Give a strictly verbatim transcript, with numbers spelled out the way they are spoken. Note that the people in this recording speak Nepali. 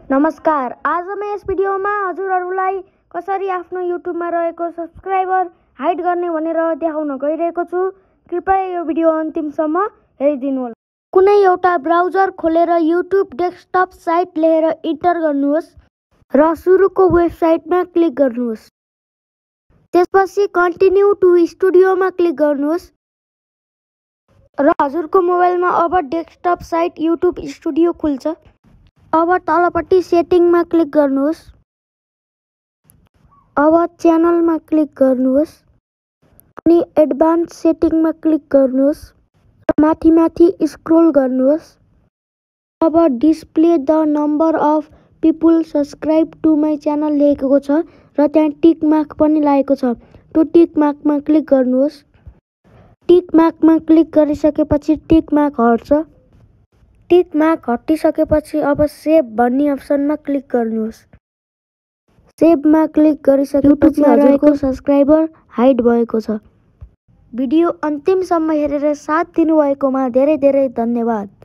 नमस्कार, आज म यस भिडियोमा हजुरहरूलाई कसरी आफ्नो युट्युबमा रहेको सब्स्क्राइबर हाइड गर्ने भनेर देखाउन गइरहेको छु। कृपया यो भिडियो अन्तिमसम्म हेरिदिनुहोला। कुनै एउटा ब्राउजर खोलेर युट्युब डेस्कटप साइट लेखेर इन्टर गर्नुहोस् र सुरुको वेबसाइटमा क्लिक गर्नुहोस्। त्यसपछि कन्टिन्यू टु स्टुडियोमा क्लिक गर्नुहोस् र हजुरको मोबाइलमा अब डेस्कटप साइट युट्युब स्टुडियो खुल्छ। अब तलपट्टि सेटिङमा क्लिक गर्नुहोस्। अब च्यानलमा क्लिक गर्नुहोस् अनि एडभान्स सेटिङमा क्लिक गर्नुहोस् र माथि माथि स्क्रोल गर्नुहोस्। अब display the number of people subscribe to my channel लेखेको छ र त्यहाँ टिक मार्क पनि लागेको छ। त्यो टिक मार्कमा क्लिक गर्नुहोस्। टिक मार्कमा क्लिक गरिसकेपछि टिक मार्क हट्छ। टिक मार्क हटिसकेपछि अब सेभ भन्ने अप्सनमा क्लिक गर्नुहोस्। सेभमा क्लिक गरिसकेपछि हजुरको सब्स्क्राइबर हाइड भएको छ। भिडियो अन्तिमसम्म हेरेर साथ दिनुभएकोमा धेरै धेरै धन्यवाद।